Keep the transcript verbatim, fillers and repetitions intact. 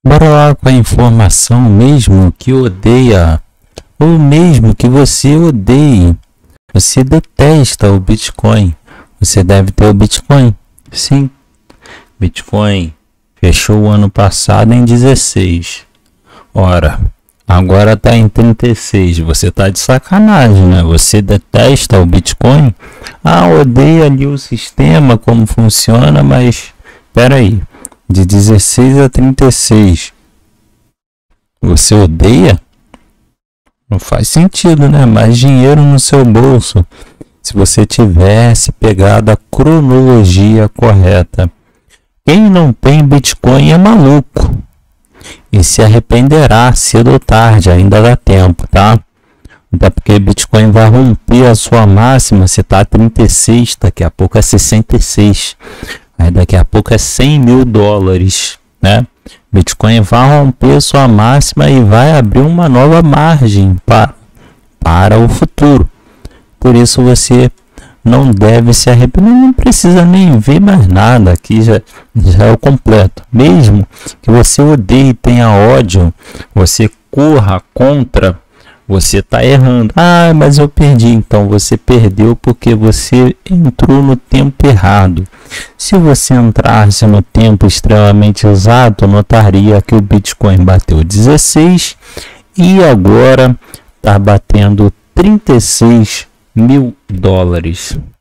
Bora lá com a informação mesmo que odeia, ou mesmo que você odeie. Você detesta o Bitcoin. Você deve ter o Bitcoin. Sim. Bitcoin fechou o ano passado em dezesseis. Ora, agora está em trinta e seis. Você está de sacanagem, né? Você detesta o Bitcoin? Ah, odeia ali o sistema, como funciona, mas espera aí. De dezesseis a trinta e seis. Você odeia? Não faz sentido, né? Mais dinheiro no seu bolso. Se você tivesse pegado a cronologia correta. Quem não tem Bitcoin é maluco. E se arrependerá cedo ou tarde, ainda dá tempo, tá? Até porque Bitcoin vai romper a sua máxima. Se tá trinta e seis, daqui a pouco é sessenta e seis. Aí daqui a pouco é cem mil dólares, né? Bitcoin vai romper sua máxima e vai abrir uma nova margem para, para o futuro. Por isso você não deve se arrepender, não precisa nem ver mais nada, aqui já, já é o completo. Mesmo que você odeie e tenha ódio, você corra contra, você está errando. Ah, mas eu perdi. Então você perdeu porque você entrou no tempo errado. Se você entrasse no tempo extremamente exato, notaria que o Bitcoin bateu dezesseis e agora está batendo trinta e seis mil dólares.